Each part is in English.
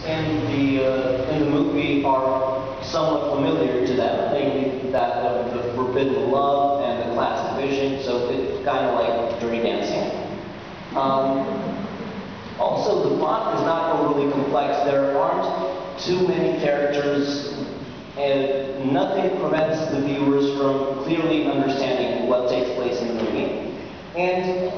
in the movie are somewhat familiar to them, namely that of the forbidden love and the class division, so it's kind of like Dirty Dancing. Also, the plot is not overly complex. There aren't too many characters, and nothing prevents the viewers from clearly understanding what takes place in the movie. And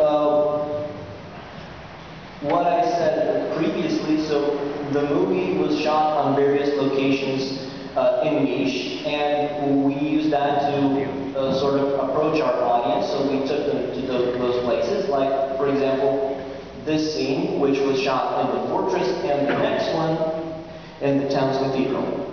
what I said previously, so the movie was shot on various locations in Niš, and we used that to sort of approach our audience, so we took them to those places, like, for example, this scene, which was shot in the fortress, and the next one in the town's cathedral.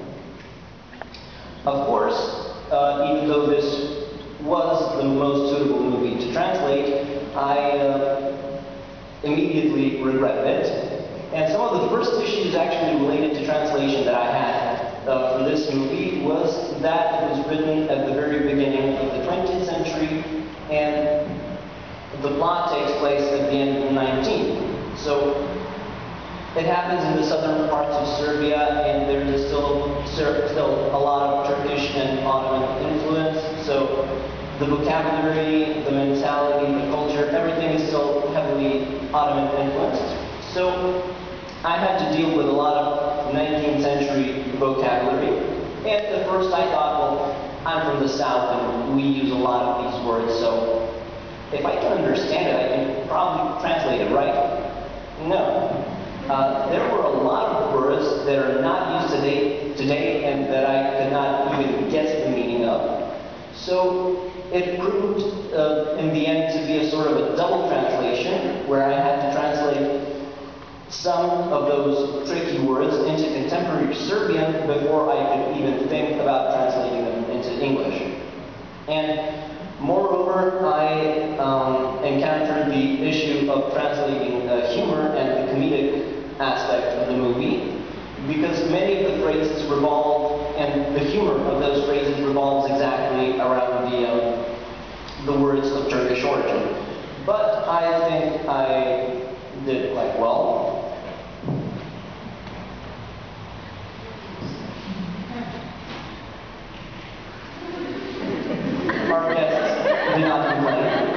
Of course, even though this was the most suitable movie to translate, I immediately regretted it. And some of the first issues actually related to translation that I had for this movie was that it was written at the very beginning of the 20th century, and the plot takes place at the end of the 19th. So it happens in the southern parts of Serbia, and there's still a lot of Turkish and Ottoman influence. So the vocabulary, the mentality, the culture, everything is still heavily Ottoman influenced. So I had to deal with a lot of 19th century vocabulary. And at first I thought, well, I'm from the South and we use a lot of these words, so if I can understand it, I can probably translate it right. No. There were a lot of words that are not used today and that I could not even guess the meaning of. So it proved in the end to be a sort of a double translation, where I had to translate some of those tricky words into contemporary Serbian before I could even think about translating them into English. And moreover, I encountered the issue of translating humor and the comedic aspect of the movie, because many of the phrases revolve, and the humor of those phrases revolves exactly around the words of Turkish origin. But I think I did quite well. Our guests did not complain.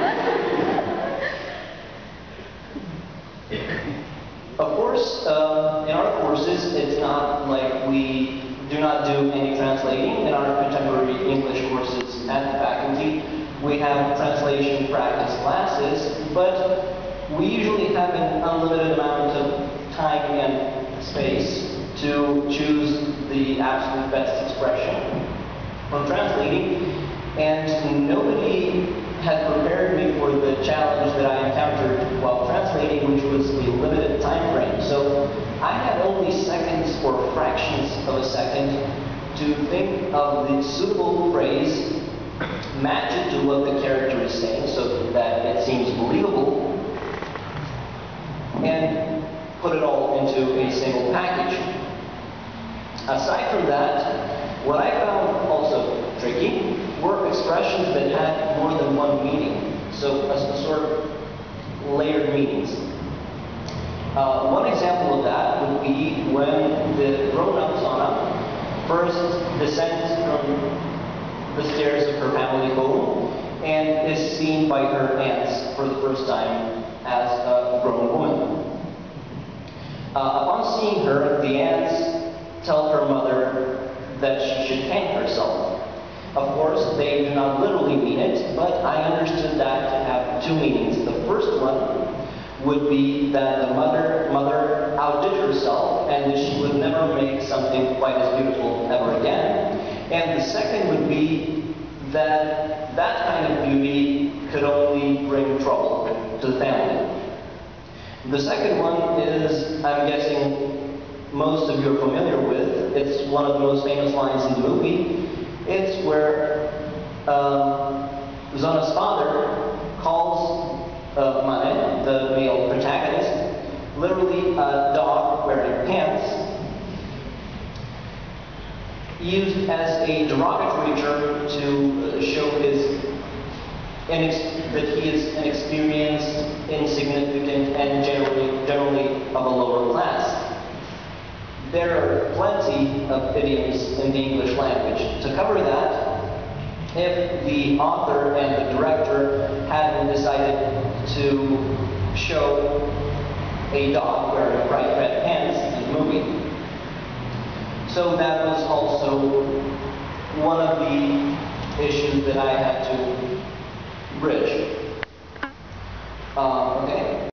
Of course, in our courses, it's not like we do not do any translating. In our contemporary English courses at the faculty, we have translation practice classes, but we usually have an unlimited amount of time and space to choose the absolute best expression from translating, and nobody had prepared me for the challenge that I encountered while translating, which was the limited time frame. So I had only seconds or fractions of a second to think of the suitable phrase, match it to what the character is saying so that it seems believable, and put it all into a single package. Aside from that, what I found also tricky were expressions that had more than one meaning, so a sort of layered meanings. One example of that would be when the grown-up Zana first descends from the stairs of her family home and is seen by her aunts for the first time as a grown woman. Upon seeing her, the aunts tell her mother that she should hang herself. Of course, they do not literally mean it, but I understood that to have two meanings. The first one would be that the mother outdid herself and that she would never make something quite as beautiful ever again. And the second would be that that kind of beauty could only bring trouble to the family. The second one is, I'm guessing most of you are familiar with. It's one of the most famous lines in the movie. It's where Zana's father calls Mane, the male protagonist, literally a dog wearing pants, used as a derogatory term to show that he is inexperienced, insignificant, and generally of a lower class. there are plenty of idioms in the English language. To cover that, if the author and the director hadn't decided to show a dog wearing bright red pants in the movie. So that was also one of the issues that I had to bridge. Okay.